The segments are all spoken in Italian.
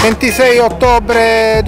26 ottobre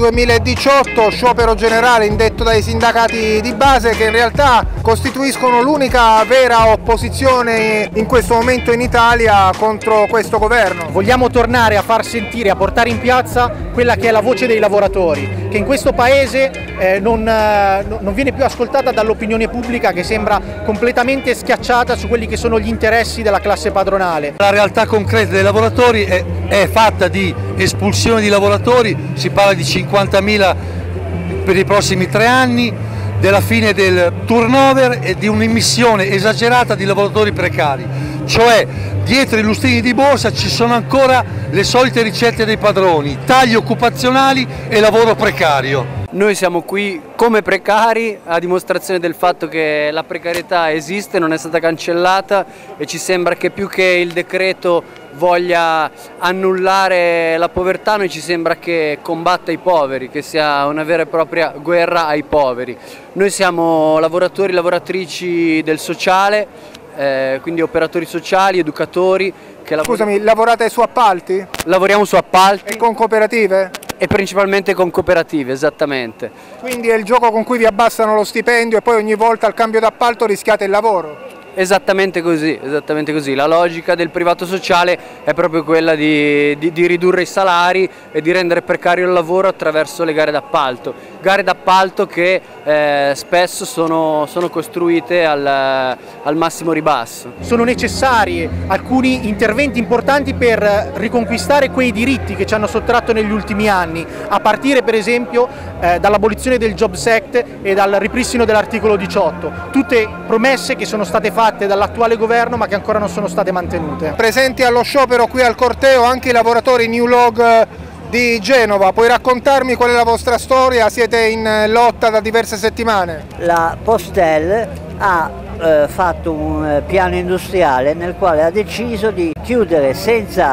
2018, sciopero generale indetto dai sindacati di base che in realtà costituiscono l'unica vera opposizione in questo momento in Italia contro questo governo. Vogliamo tornare a far sentire, a portare in piazza quella che è la voce dei lavoratori, che in questo paese non viene più ascoltata dall'opinione pubblica, che sembra completamente schiacciata su quelli che sono gli interessi della classe padronale. La realtà concreta dei lavoratori è fatta di espulsione di lavoratori, si parla di 50.000 per i prossimi 3 anni, della fine del turnover e di un'immissione esagerata di lavoratori precari, cioè dietro i lustrini di borsa ci sono ancora le solite ricette dei padroni, tagli occupazionali e lavoro precario. Noi siamo qui come precari a dimostrazione del fatto che la precarietà esiste, non è stata cancellata e ci sembra che più che il decreto voglia annullare la povertà, noi ci sembra che combatta i poveri, che sia una vera e propria guerra ai poveri. Noi siamo lavoratori e lavoratrici del sociale, quindi operatori sociali, educatori. Scusami, lavorate su appalti? Lavoriamo su appalti. E con cooperative? E principalmente con cooperative, esattamente. Quindi è il gioco con cui vi abbassano lo stipendio e poi ogni volta al cambio d'appalto rischiate il lavoro? Esattamente così, esattamente così. La logica del privato sociale è proprio quella di ridurre i salari e di rendere precario il lavoro attraverso le gare d'appalto. Gare d'appalto che spesso sono costruite al massimo ribasso. Sono necessari alcuni interventi importanti per riconquistare quei diritti che ci hanno sottratto negli ultimi anni, a partire per esempio dall'abolizione del Jobs Act e dal ripristino dell'articolo 18. Tutte promesse che sono state fatte dall'attuale governo ma che ancora non sono state mantenute. Presenti allo sciopero qui al corteo anche i lavoratori New Log di Genova. Puoi raccontarmi qual è la vostra storia? Siete in lotta da diverse settimane. La Postel ha fatto un piano industriale nel quale ha deciso di chiudere senza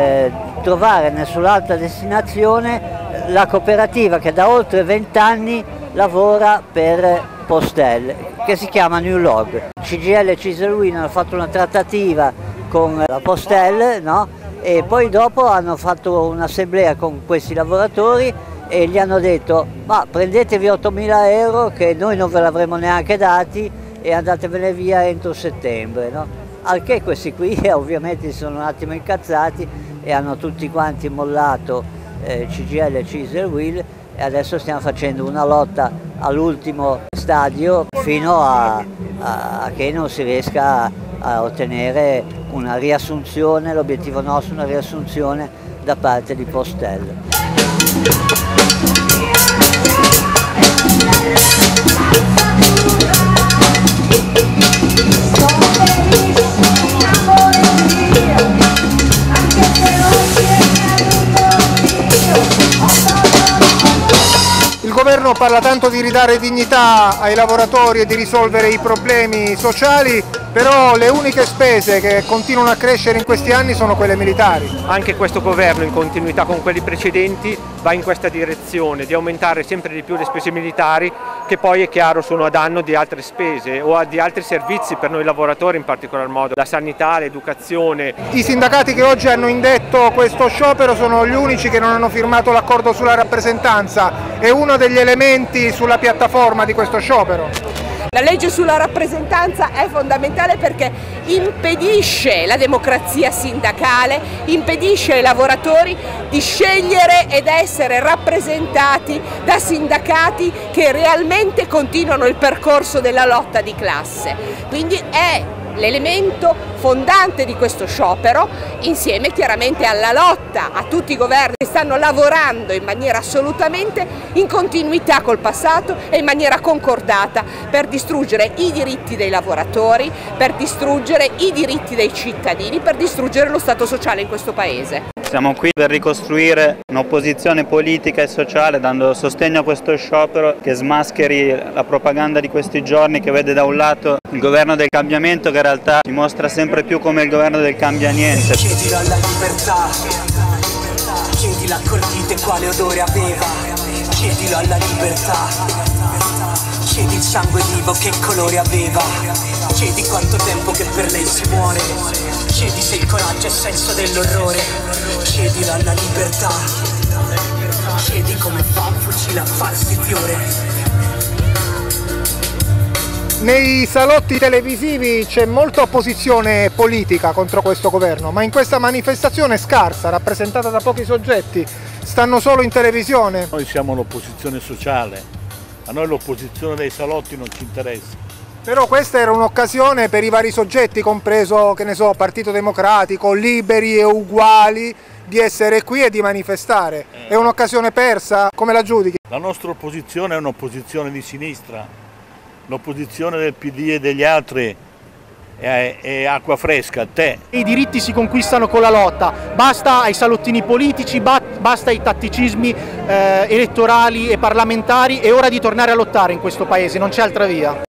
trovare nessun'altra destinazione la cooperativa che da oltre 20 anni lavora per Postel, che si chiama New Log. CGIL e CISL Wind hanno fatto una trattativa con la Postel, no? E poi dopo hanno fatto un'assemblea con questi lavoratori e gli hanno detto: ma prendetevi 8.000 euro che noi non ve l'avremo neanche dati e andatevene via entro settembre, no? Al che questi qui ovviamente si sono un attimo incazzati e hanno tutti quanti mollato CGIL e CISL Wind e adesso stiamo facendo una lotta all'ultimo stadio fino a che non si riesca a ottenere una riassunzione, l'obiettivo nostro è una riassunzione da parte di Postel. Il governo parla tanto di ridare dignità ai lavoratori e di risolvere i problemi sociali, però le uniche spese che continuano a crescere in questi anni sono quelle militari. Anche questo governo, in continuità con quelli precedenti, va in questa direzione di aumentare sempre di più le spese militari, che poi è chiaro sono a danno di altre spese o di altri servizi per noi lavoratori, in particolar modo la sanità, l'educazione. I sindacati che oggi hanno indetto questo sciopero sono gli unici che non hanno firmato l'accordo sulla rappresentanza. È uno degli elementi sulla piattaforma di questo sciopero. La legge sulla rappresentanza è fondamentale perché impedisce la democrazia sindacale, impedisce ai lavoratori di scegliere ed essere rappresentati da sindacati che realmente continuano il percorso della lotta di classe. Quindi è l'elemento fondante di questo sciopero, insieme chiaramente alla lotta a tutti i governi che stanno lavorando in maniera assolutamente in continuità col passato e in maniera concordata per distruggere i diritti dei lavoratori, per distruggere i diritti dei cittadini, per distruggere lo Stato sociale in questo Paese. Siamo qui per ricostruire un'opposizione politica e sociale dando sostegno a questo sciopero che smascheri la propaganda di questi giorni, che vede da un lato il governo del cambiamento che in realtà si mostra sempre più come il governo del cambia niente. Chiedilo alla libertà, chiedilo a Colpite quale odore aveva, chiedilo alla libertà, chiedi il sangue vivo che colore aveva, chiedi quanto tempo che per lei si muore, chiedi se il coraggio è senso dell'orrore, chiedilo alla libertà. Chiedi come fa un fucile a farsi fiore. Nei salotti televisivi c'è molta opposizione politica contro questo governo, ma in questa manifestazione scarsa, rappresentata da pochi soggetti, stanno solo in televisione. Noi siamo l'opposizione sociale, a noi l'opposizione dei salotti non ci interessa. Però questa era un'occasione per i vari soggetti, compreso, che ne so, Partito Democratico, liberi e uguali, di essere qui e di manifestare. È un'occasione persa? Come la giudichi? La nostra opposizione è un'opposizione di sinistra. L'opposizione del PD e degli altri è acqua fresca, a te. I diritti si conquistano con la lotta, basta ai salottini politici, basta ai tatticismi elettorali e parlamentari, è ora di tornare a lottare in questo paese, non c'è altra via.